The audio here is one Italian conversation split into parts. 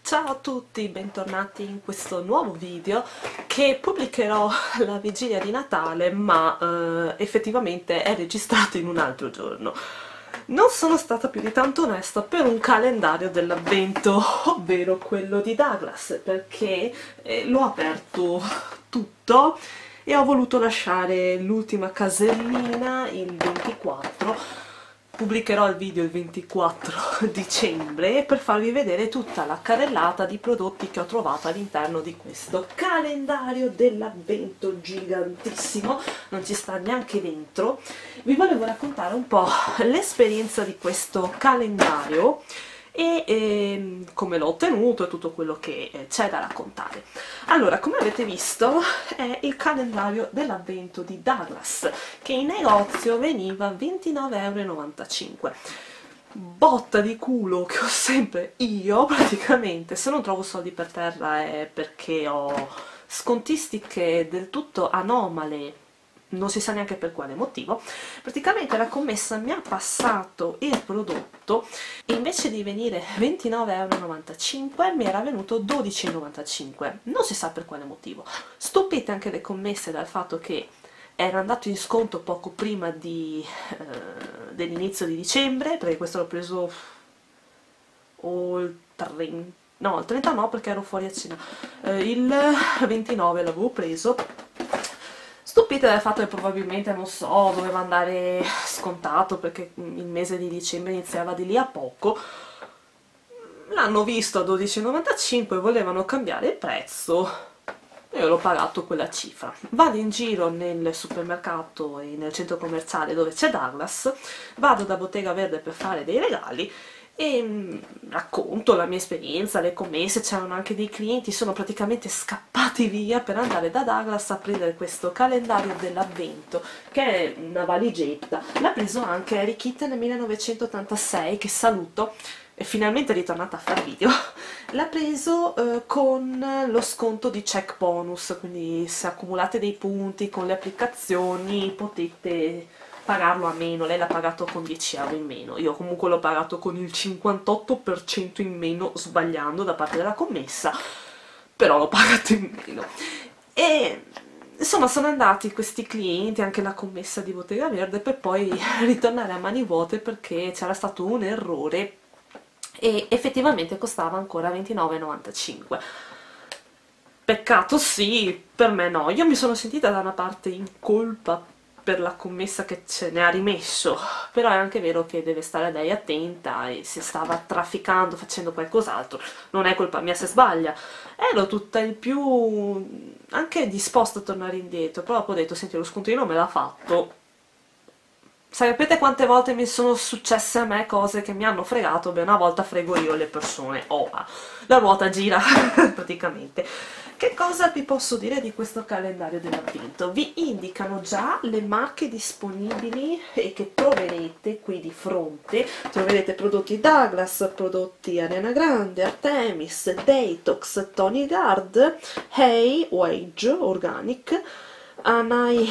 Ciao a tutti, bentornati in questo nuovo video che pubblicherò la vigilia di Natale, ma effettivamente è registrato in un altro giorno. Non sono stata più di tanto onesta per un calendario dell'avvento, ovvero quello di Douglas, perché l'ho aperto tutto e ho voluto lasciare l'ultima casellina il 24. Pubblicherò il video il 24 dicembre per farvi vedere tutta la carrellata di prodotti che ho trovato all'interno di questo calendario dell'avvento gigantissimo, non ci sta neanche dentro. Vi volevo raccontare un po' l'esperienza di questo calendario e come l'ho ottenuto e tutto quello che c'è da raccontare. Allora, come avete visto, è il calendario dell'avvento di Douglas, che in negozio veniva 29,95 €. Botta di culo che ho sempre io, praticamente. Se non trovo soldi per terra è perché ho scontistiche del tutto anomale, non si sa neanche per quale motivo. Praticamente la commessa mi ha passato il prodotto e invece di venire 29,95 € mi era venuto 12,95 €, non si sa per quale motivo. Stupite anche le commesse dal fatto che era andato in sconto poco prima dell'inizio di dicembre, perché questo l'ho preso il 30, no, il 30 no, perché ero fuori a cena, il 29 l'avevo preso. Stupite dal fatto che probabilmente, non so, doveva andare scontato perché il mese di dicembre iniziava di lì a poco. L'hanno visto a 12,95 € e volevano cambiare il prezzo. Io l'ho pagato quella cifra. Vado in giro nel supermercato e nel centro commerciale dove c'è Douglas, vado da Bottega Verde per fare dei regali e racconto la mia esperienza, le commesse. C'erano anche dei clienti, sono praticamente scappati via per andare da Douglas a prendere questo calendario dell'avvento, che è una valigetta. L'ha preso anche Harry Kitten 1986, che saluto, è finalmente ritornata a fare video. L'ha preso con lo sconto di check bonus, quindi se accumulate dei punti con le applicazioni potete pagarlo a meno. Lei l'ha pagato con 10 € in meno, io comunque l'ho pagato con il 58% in meno, sbagliando da parte della commessa, però l'ho pagato in meno. E insomma sono andati questi clienti, anche la commessa di Bottega Verde, per poi ritornare a mani vuote perché c'era stato un errore e effettivamente costava ancora 29,95 €. Peccato sì, per me no. Io mi sono sentita da una parte in colpa per la commessa che ce ne ha rimesso, però è anche vero che deve stare lei attenta, e se stava trafficando, facendo qualcos'altro, non è colpa mia se sbaglia. Ero tutta il più anche disposta a tornare indietro, però poi ho detto, senti, lo scontrino me l'ha fatto. Sapete quante volte mi sono successe a me cose che mi hanno fregato? Beh, una volta frego io le persone. Oh, la ruota gira praticamente. Che cosa vi posso dire di questo calendario dell'avvento? Vi indicano già le marche disponibili e che troverete qui di fronte. Troverete prodotti Douglas, prodotti Ariana Grande, Artemis, Detox, Tony Guard, Hey, Wage, Organic, Anai,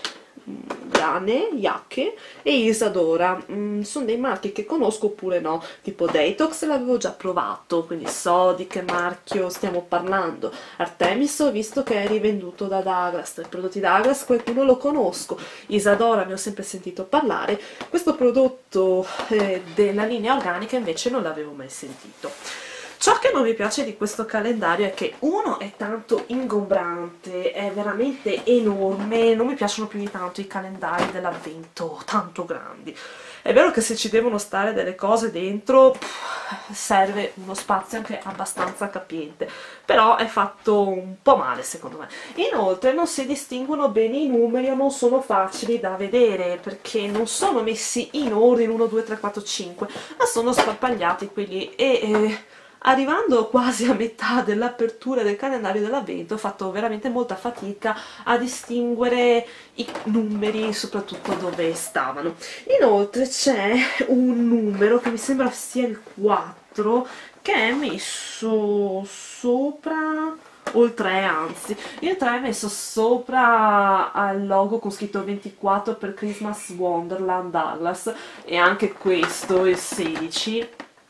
Yane, Yake e Isadora. Sono dei marchi che conosco oppure no, tipo Detox l'avevo già provato, quindi so di che marchio stiamo parlando. Artemis ho visto che è rivenduto da Douglas, i prodotti Douglas qualcuno lo conosco. Isadora ne ho sempre sentito parlare. Questo prodotto della linea organica invece non l'avevo mai sentito. Ciò che non mi piace di questo calendario è che uno è tanto ingombrante, è veramente enorme, non mi piacciono più di tanto i calendari dell'avvento tanto grandi. È vero che se ci devono stare delle cose dentro serve uno spazio anche abbastanza capiente, però è fatto un po' male secondo me. Inoltre non si distinguono bene i numeri o non sono facili da vedere, perché non sono messi in ordine 1, 2, 3, 4, 5, ma sono sparpagliati quelli e arrivando quasi a metà dell'apertura del calendario dell'avvento ho fatto veramente molta fatica a distinguere i numeri, soprattutto dove stavano. Inoltre c'è un numero che mi sembra sia il 4 che è messo sopra, o il 3 anzi, il 3 è messo sopra al logo con scritto 24 per Christmas Wonderland Douglas, e anche questo, il 16,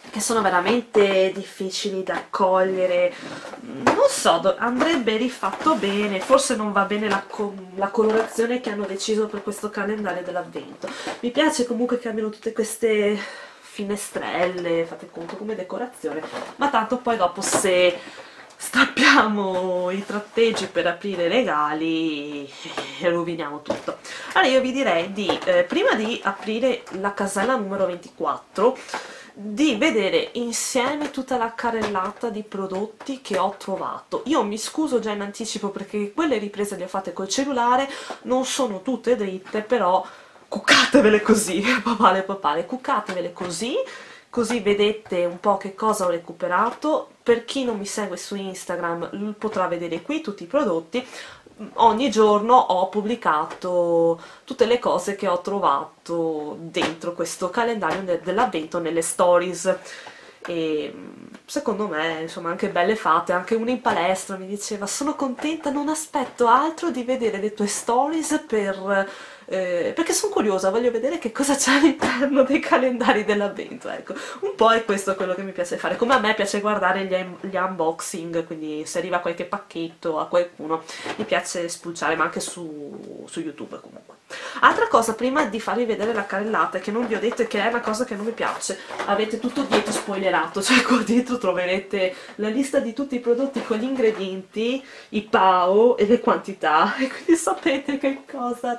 che sono veramente difficili da accogliere. Non so, andrebbe rifatto bene, forse non va bene la colorazione che hanno deciso per questo calendario dell'avvento. Mi piace comunque che abbiano tutte queste finestrelle, fate conto, come decorazione, ma tanto poi dopo se strappiamo i tratteggi per aprire i regali e roviniamo tutto. Allora io vi direi di, prima di aprire la casella numero 24, di vedere insieme tutta la carrellata di prodotti che ho trovato. Io mi scuso già in anticipo perché quelle riprese le ho fatte col cellulare, non sono tutte dritte, però cuccatevele così, papale, cuccatevele così, così vedete un po' che cosa ho recuperato. Per chi non mi segue su Instagram potrà vedere qui tutti i prodotti. Ogni giorno ho pubblicato tutte le cose che ho trovato dentro questo calendario dell'avvento nelle stories, e secondo me insomma anche belle fatte. Anche una in palestra mi diceva: sono contenta, non aspetto altro di vedere le tue stories perché sono curiosa, voglio vedere che cosa c'è all'interno dei calendari dell'avvento. Ecco, un po' è questo quello che mi piace fare, come a me piace guardare gli unboxing, quindi se arriva qualche pacchetto a qualcuno mi piace spulciare, ma anche su YouTube comunque. Altra cosa, prima di farvi vedere la carrellata, che non vi ho detto e che è una cosa che non mi piace, avete tutto dietro spoilerato, cioè qua dietro troverete la lista di tutti i prodotti con gli ingredienti, i PAO e le quantità, e quindi sapete che cosa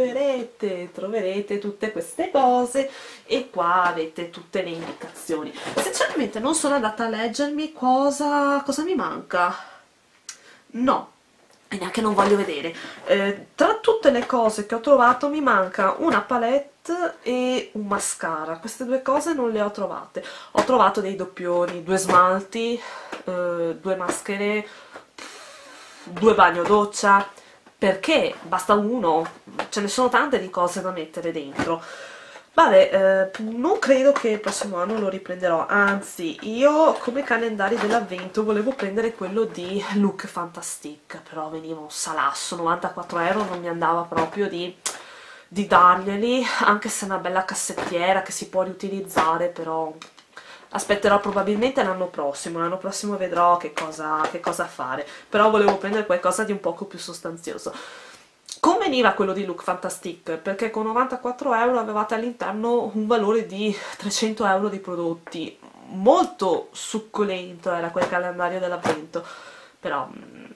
troverete tutte queste cose, e qua avete tutte le indicazioni. Sinceramente non sono andata a leggermi cosa mi manca, no, e neanche non voglio vedere. Tra tutte le cose che ho trovato mi manca una palette e un mascara. Queste due cose non le ho trovate. Ho trovato dei doppioni, 2 smalti, 2 maschere, 2 bagno doccia, perché basta uno, ce ne sono tante di cose da mettere dentro. Vabbè, non credo che il prossimo anno lo riprenderò, anzi io come calendari dell'avvento volevo prendere quello di Look Fantastic, però veniva un salasso, 94 euro, non mi andava proprio di darglieli, anche se è una bella cassettiera che si può riutilizzare, però aspetterò probabilmente l'anno prossimo vedrò che cosa fare, però volevo prendere qualcosa di un poco più sostanzioso. Conveniva quello di Look Fantastic, perché con 94 euro avevate all'interno un valore di 300 euro di prodotti. Molto succulento era quel calendario dell'avvento, però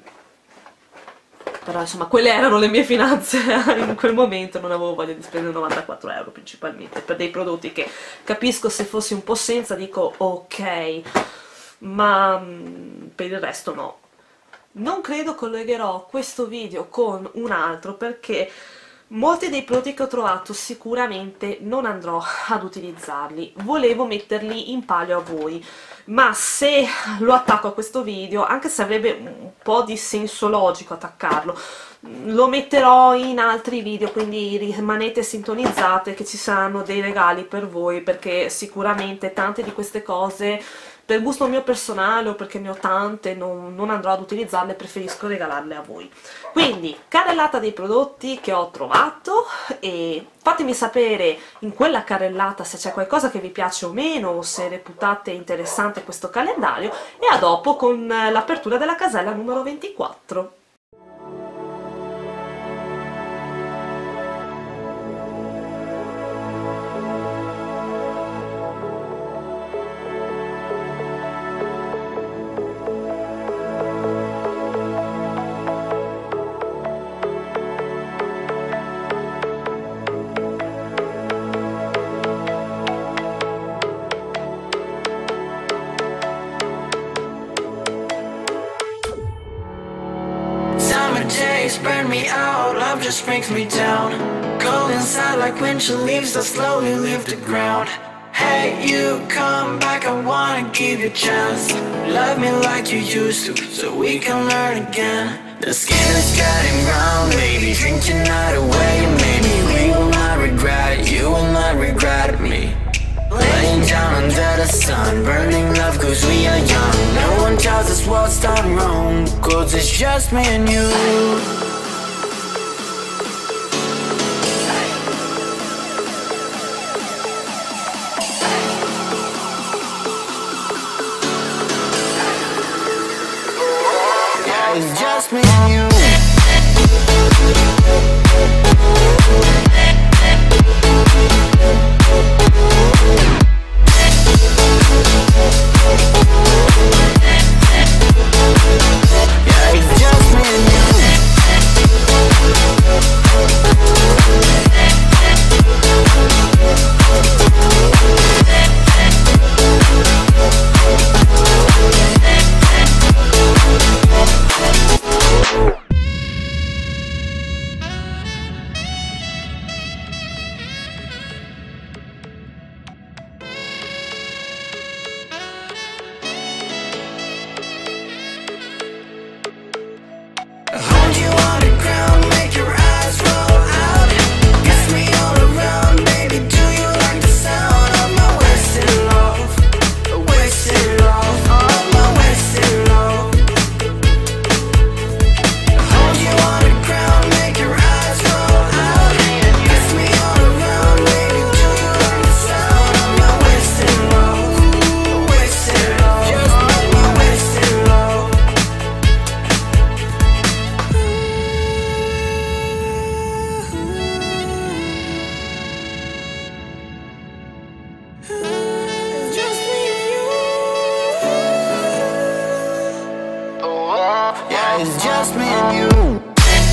insomma quelle erano le mie finanze in quel momento, non avevo voglia di spendere 94 euro principalmente per dei prodotti che capisco, se fossi un po' senza dico ok, ma per il resto no. Non credo collegherò questo video con un altro, perché molti dei prodotti che ho trovato sicuramente non andrò ad utilizzarli, volevo metterli in palio a voi, ma se lo attacco a questo video, anche se avrebbe un po' di senso logico attaccarlo, lo metterò in altri video, quindi rimanete sintonizzate che ci saranno dei regali per voi, perché sicuramente tante di queste cose per gusto mio personale o perché ne ho tante non andrò ad utilizzarle, preferisco regalarle a voi. Quindi carrellata dei prodotti che ho trovato, e fatemi sapere in quella carrellata se c'è qualcosa che vi piace o meno, o se reputate interessante questo calendario, e a dopo con l'apertura della casella numero 24. Burn me out, love just brings me down. Go inside like winter leaves that slowly leave the ground. Hey, you come back, I wanna give you a chance. Love me like you used to, so we can learn again. The skin is getting brown, baby, drink your night away. Maybe we will not regret it, you will not regret me. Laying down under the sun, burning love cause we are young. No one tells us what's done wrong, cause it's just me and you. Yeah, it's just me and you. Yeah, it's just me and you. Hold you on the ground, make your eyes roll out. Kiss me all around, baby, do you like the sound of my wasted love? Wasted love, of my wasted love. Hold you on the ground, make your eyes roll out. Kiss me all around, baby, do you like the sound of my wasted love? Wasted love, just of my wasted love. It's just me and you. Oh, yeah, it's just me and you.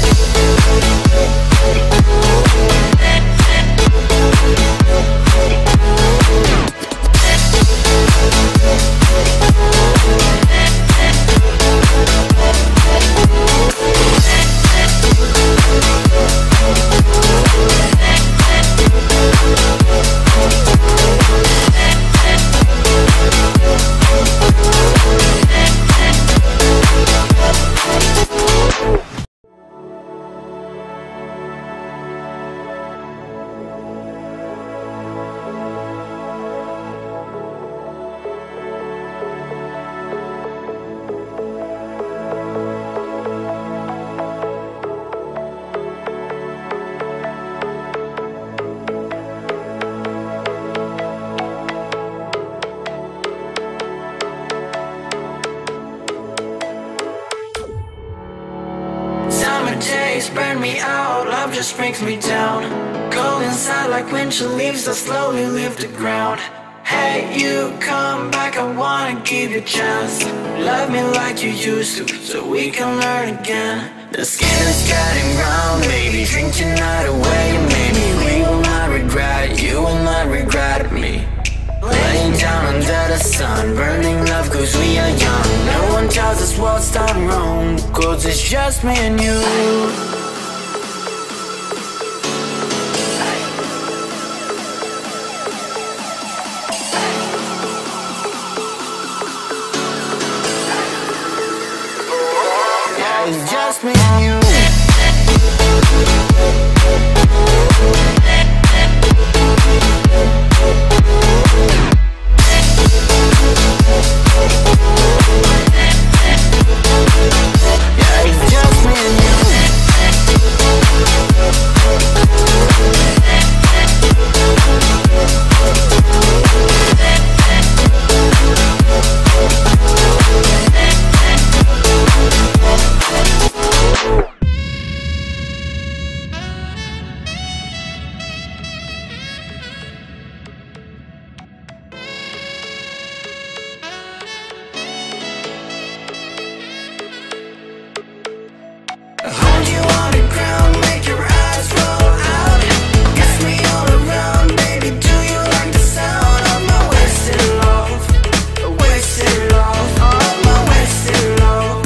Summer days burn me out, love just brings me down. Cold inside like winter leaves that slowly leave the ground. Hey, you come back, I wanna give you a chance. Love me like you used to, so we can learn again. The skin is getting round, maybe drink your night away. Maybe we will not regret it, you will not regret me. Laying down under the sun, burning love cause we are young. No one tells us what's done wrong, cause it's just me and you. Yeah, it's just me and you. Yeah, it's just me and you. Hold you on the ground, make your eyes roll out. Kiss me all around, baby, do you like the sound of my wasted love? Wasted love, of my wasted love.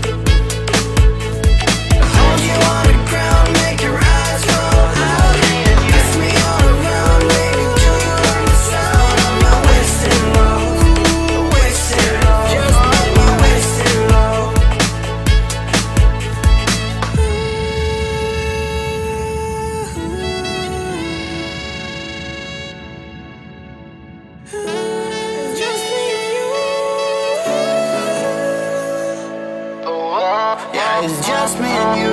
Hold you on the ground, make your eyes roll out. Kiss me all around, baby, do you like the sound of my wasted love? Wasted love, just of my wasted love. It's just me and you. Oh, yeah, it's just me and you.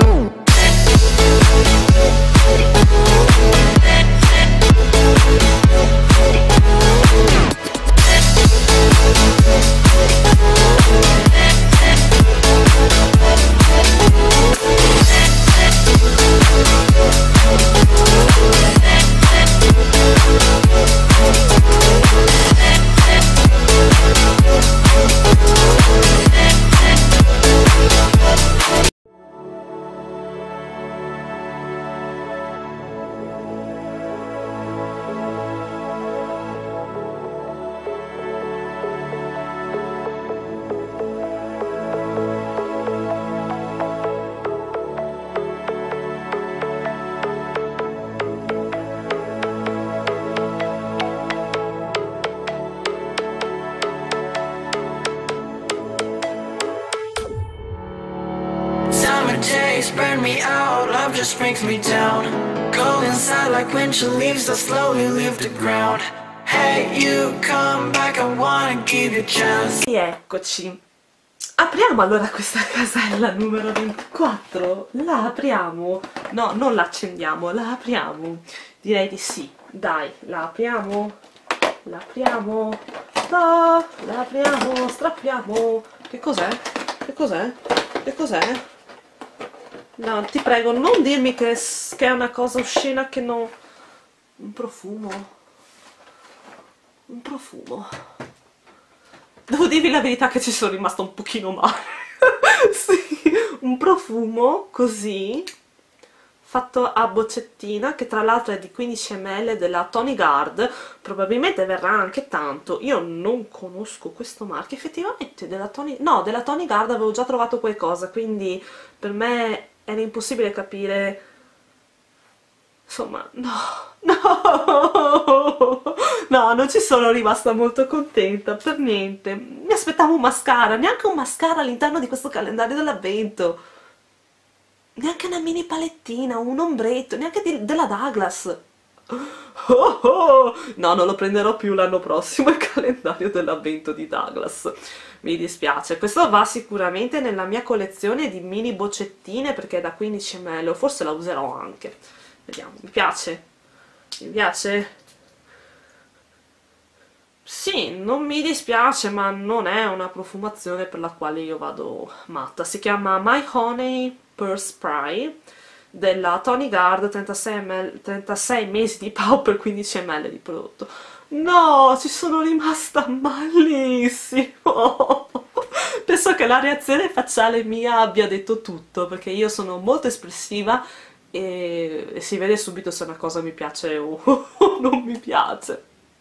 taste burn me out, love just brings me down. Cold inside like winter leaves that slowly leave the ground. Hey, you come back, I wanna give you a chance. E eccoci. Apriamo allora questa casella numero 24? La apriamo? No, non la accendiamo, la apriamo. Direi di sì. Dai, la apriamo? La apriamo? No, la apriamo, strappiamo. Che cos'è? Che cos'è? Che cos'è? No, ti prego, non dirmi che è una cosa oscena che non... Un profumo. Un profumo. Devo dirvi la verità che ci sono rimasta un pochino male. Sì, un profumo così, fatto a boccettina, che tra l'altro è di 15 ml della Tony Guard, probabilmente verrà anche tanto. Io non conosco questo marchio, effettivamente della Tony... No, della Tony Guard avevo già trovato qualcosa, quindi per me era impossibile capire... Insomma, no, no, no, non ci sono rimasta molto contenta, per niente. Mi aspettavo un mascara, neanche un mascara all'interno di questo calendario dell'avvento. Neanche una mini palettina, un ombretto, neanche della Douglas. Oh, oh. No, non lo prenderò più l'anno prossimo il calendario dell'avvento di Douglas. Mi dispiace. Questo va sicuramente nella mia collezione di mini boccettine perché è da 15 ml, o forse la userò anche. Vediamo, mi piace? Mi piace? Sì, non mi dispiace, ma non è una profumazione per la quale io vado matta. Si chiama My Honey Pearl Spray della Tony Guard, 36 mesi di pau per 15 ml di prodotto. No, ci sono rimasta malissimo. Penso che la reazione facciale mia abbia detto tutto, perché io sono molto espressiva e si vede subito se una cosa mi piace o non mi piace.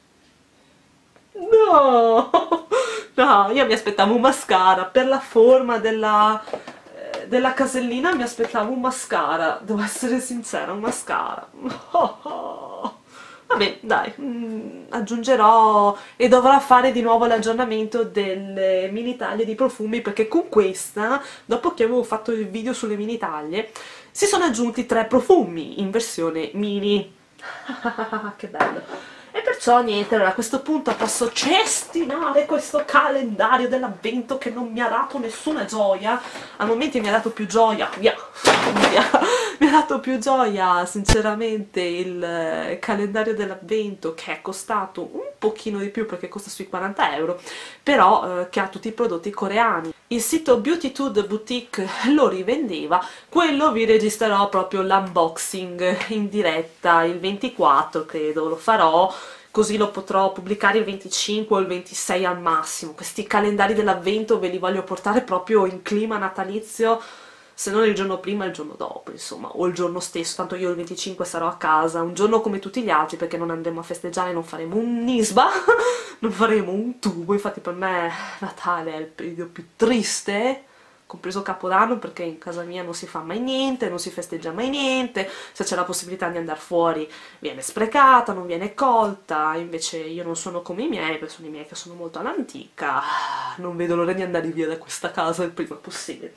No, no, io mi aspettavo un mascara, per la forma della casellina mi aspettavo un mascara, devo essere sincera, un mascara. Oh, oh. Vabbè, dai, aggiungerò e dovrò fare di nuovo l'aggiornamento delle mini taglie di profumi, perché con questa, dopo che avevo fatto il video sulle mini taglie, si sono aggiunti 3 profumi in versione mini. Che bello! E perciò niente, allora a questo punto posso cestinare questo calendario dell'avvento che non mi ha dato nessuna gioia. Al momento mi ha dato più gioia, via, mi ha dato più gioia sinceramente il calendario dell'avvento, che è costato un pochino di più perché costa sui 40 euro, però che ha tutti i prodotti coreani. Il sito Beautytude Boutique lo rivendeva, quello vi registrerò proprio l'unboxing in diretta il 24, credo, lo farò, così lo potrò pubblicare il 25 o il 26 al massimo. Questi calendari dell'avvento ve li voglio portare proprio in clima natalizio, se non il giorno prima, il giorno dopo, insomma, o il giorno stesso, tanto io il 25 sarò a casa, un giorno come tutti gli altri, perché non andremo a festeggiare, non faremo un nisba, non faremo un tubo. Infatti per me Natale è il periodo più triste, compreso Capodanno, perché in casa mia non si fa mai niente, non si festeggia mai niente, se c'è la possibilità di andare fuori viene sprecata, non viene colta. Invece io non sono come i miei, perché sono i miei che sono molto all'antica, non vedo l'ora di andare via da questa casa il prima possibile.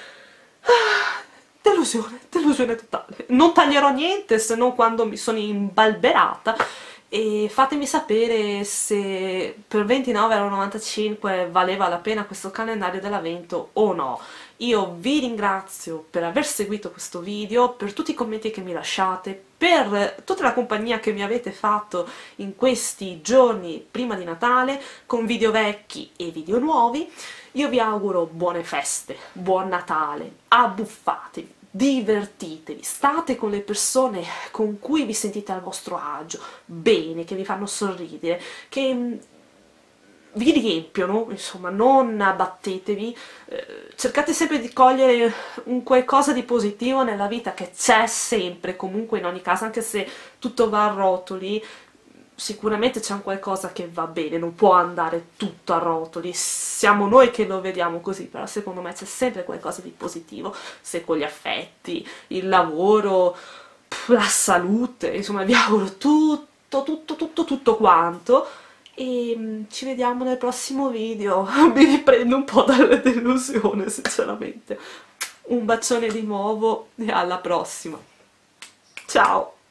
Delusione, delusione totale. Non taglierò niente se non quando mi sono imbalberata, e fatemi sapere se per 29,95 € valeva la pena questo calendario dell'avvento o no. Io vi ringrazio per aver seguito questo video, per tutti i commenti che mi lasciate, per tutta la compagnia che mi avete fatto in questi giorni prima di Natale, con video vecchi e video nuovi. Io vi auguro buone feste, buon Natale, abbuffatevi, divertitevi, state con le persone con cui vi sentite al vostro agio, bene, che vi fanno sorridere, che vi riempiono, insomma, non abbattetevi, cercate sempre di cogliere un qualcosa di positivo nella vita, che c'è sempre, comunque in ogni caso, anche se tutto va a rotoli, sicuramente c'è un qualcosa che va bene, non può andare tutto a rotoli, siamo noi che lo vediamo così, però secondo me c'è sempre qualcosa di positivo, se con gli affetti, il lavoro, la salute, insomma vi auguro tutto quanto, e ci vediamo nel prossimo video. Mi riprendo un po' dalla delusione sinceramente. un bacione di nuovo e alla prossima. Ciao!